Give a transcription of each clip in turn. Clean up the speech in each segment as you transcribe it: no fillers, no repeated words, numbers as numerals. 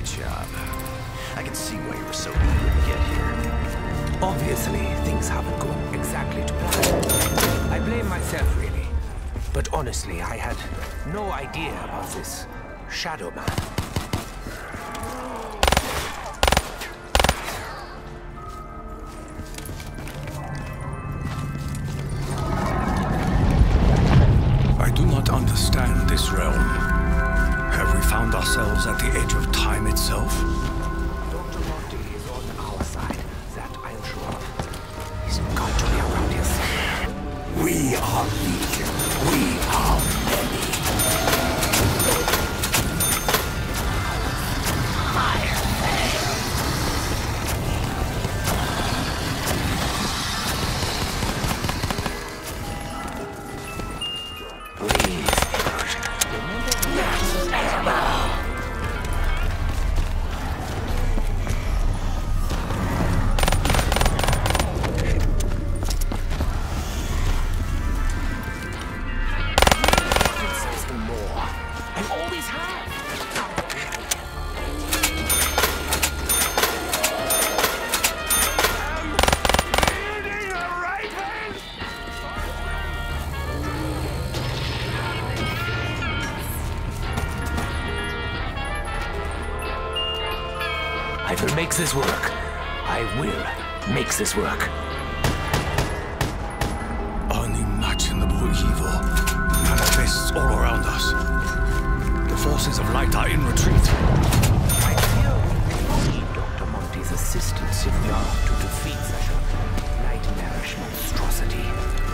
Great job. I can see why you were so eager to get here. Obviously, things haven't gone exactly to plan. I blame myself, really. But honestly, I had no idea about this Shadow Man. I do not understand this realm. Have we found ourselves at the edge of time itself? Dr. Monty is on our side, that I'm sure of. He's got to be around here somewhere. We are legion. We are many. I will make this work. I will make this work. Unimaginable evil manifests all around us. The forces of light are in retreat. I fear we need Dr. Monty's assistance if we are to defeat such a nightmarish monstrosity.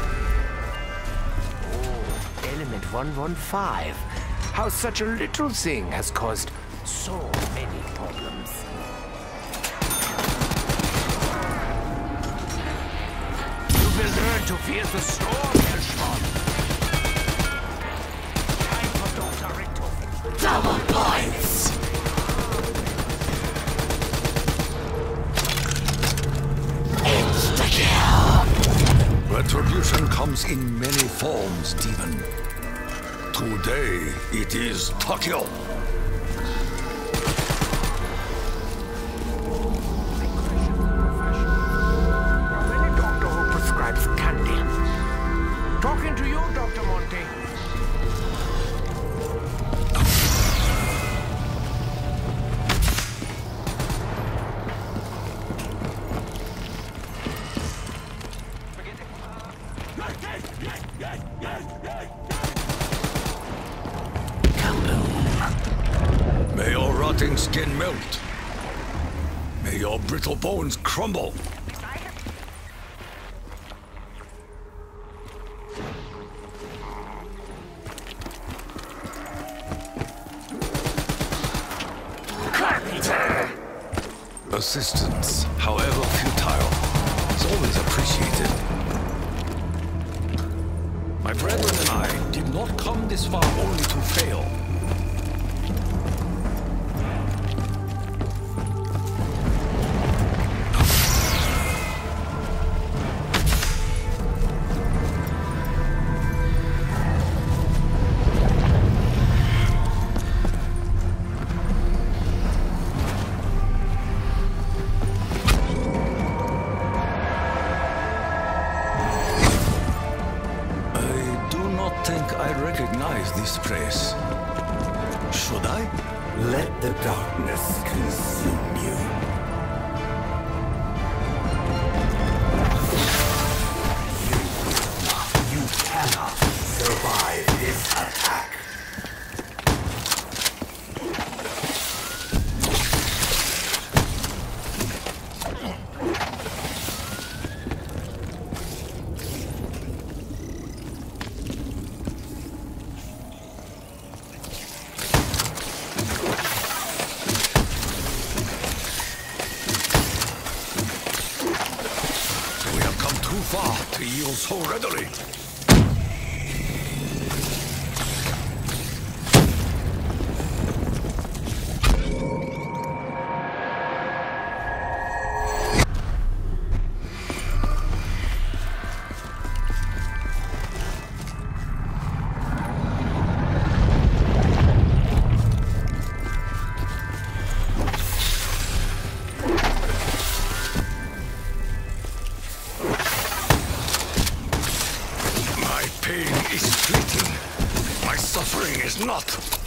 Oh, element 115. How such a little thing has caused so many problems. You will learn to fear the storm, Elshman. Time for Dr. Richter. Double points. Insta-kill. Retribution comes in many forms, demon. Today, it is Tokyo. Talking to you, Dr. Monty. May your rotting skin melt. May your brittle bones crumble. Assistance, however futile, is always appreciated. My brethren and I did not come this far only to fail. This place. Should I? Let the darkness consume you. You cannot survive this attack. To yield so readily. is fleeting. My suffering is not.